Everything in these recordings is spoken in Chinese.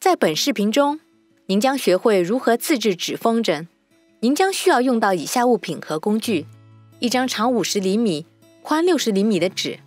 在本视频中，您将学会如何自制纸风筝。您将需要用到以下物品和工具：一张长50厘米、宽60厘米的纸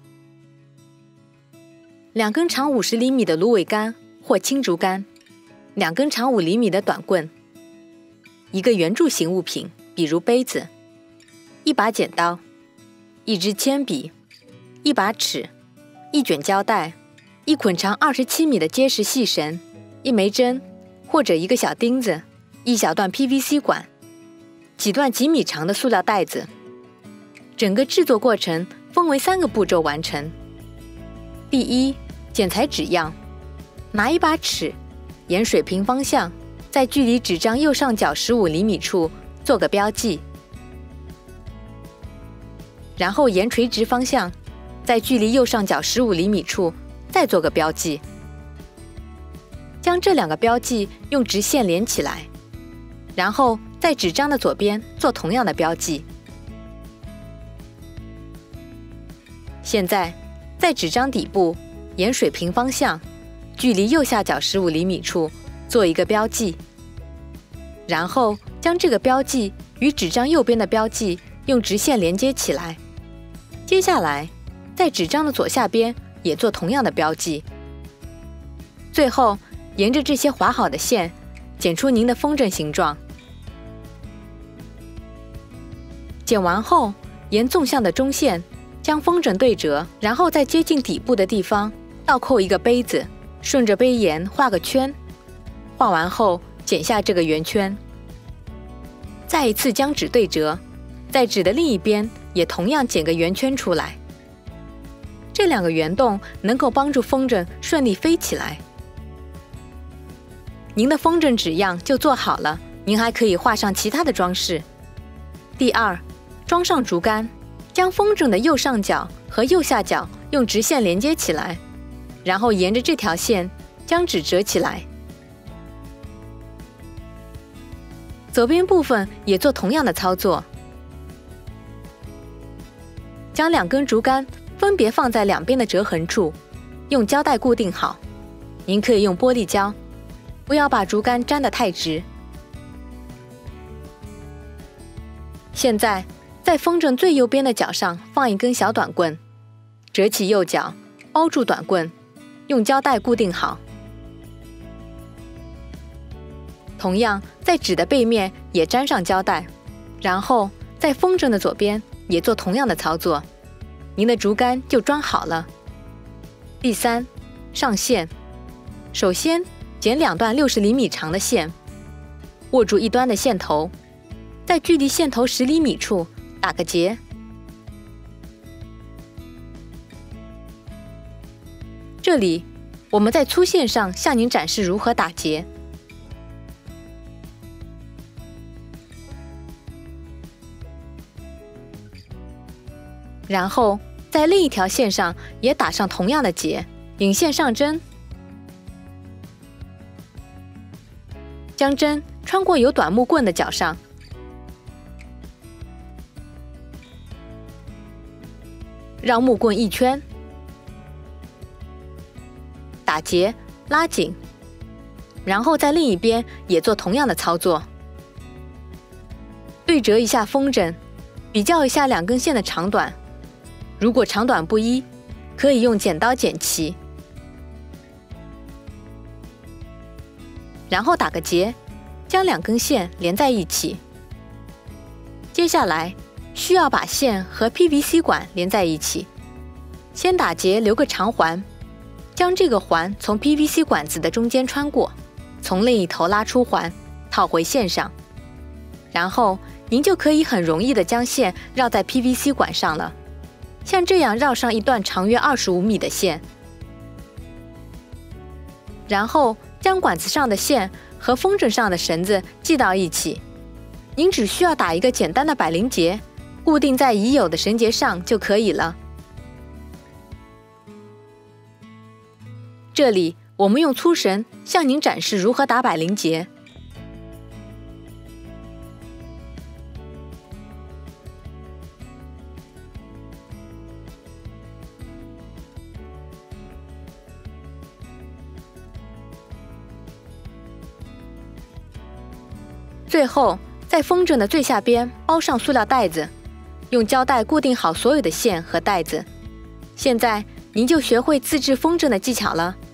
，2根长50厘米的芦苇杆或青竹竿，2根长5厘米的短棍，一个圆柱形物品，比如杯子，一把剪刀，一支铅笔，一把尺，一卷胶带，一捆长27米的结实细绳，一枚针或者一个小钉子，一小段 PVC 管，几段几米长的塑料袋子。整个制作过程分为3个步骤完成。第一，剪裁纸样。拿一把尺，沿水平方向，在距离纸张右上角15厘米处做个标记，然后沿垂直方向，在距离右上角15厘米处再做个标记，将这2个标记用直线连起来，然后在纸张的左边做同样的标记。现在，在纸张底部沿水平方向，距离右下角15厘米处做一个标记，然后将这个标记与纸张右边的标记用直线连接起来。接下来，在纸张的左下边也做同样的标记。最后，沿着这些划好的线，剪出您的风筝形状。剪完后，沿纵向的中线将风筝对折，然后在接近底部的地方倒扣一个杯子，顺着杯沿画个圈。画完后，剪下这个圆圈。再一次将纸对折，在纸的另一边也同样剪个圆圈出来。这2个圆洞能够帮助风筝顺利飞起来。您的风筝纸样就做好了，您还可以画上其他的装饰。第二，装上竹竿，将风筝的右上角和右下角用直线连接起来，然后沿着这条线将纸折起来。左边部分也做同样的操作，将2根竹竿分别放在两边的折痕处，用胶带固定好。您可以用玻璃胶，不要把竹竿粘得太直。现在，在风筝最右边的角上放一根小短棍，折起右角，包住短棍，用胶带固定好。同样，在纸的背面也粘上胶带，然后在风筝的左边也做同样的操作，您的竹竿就装好了。第三，上线。首先，剪2段60厘米长的线，握住一端的线头，在距离线头10厘米处打个结。这里，我们在粗线上向您展示如何打结。然后，在另一条线上也打上同样的结，引线上针，将针穿过有短木棍的角上，绕木棍一圈，打结，拉紧，然后在另一边也做同样的操作。对折一下风筝，比较一下2根线的长短，如果长短不一，可以用剪刀剪齐，然后打个结，将2根线连在一起。接下来需要把线和 PVC 管连在一起。先打结，留个长环，将这个环从 PVC 管子的中间穿过，从另一头拉出环，套回线上。然后您就可以很容易地将线绕在 PVC 管上了。像这样绕上一段长约25米的线，然后将管子上的线和风筝上的绳子系到一起。您只需要打一个简单的百灵结，固定在已有的绳结上就可以了。这里我们用粗绳向您展示如何打百灵结。 最后，在风筝的最下边包上塑料袋子，用胶带固定好所有的线和带子。现在您就学会自制风筝的技巧了。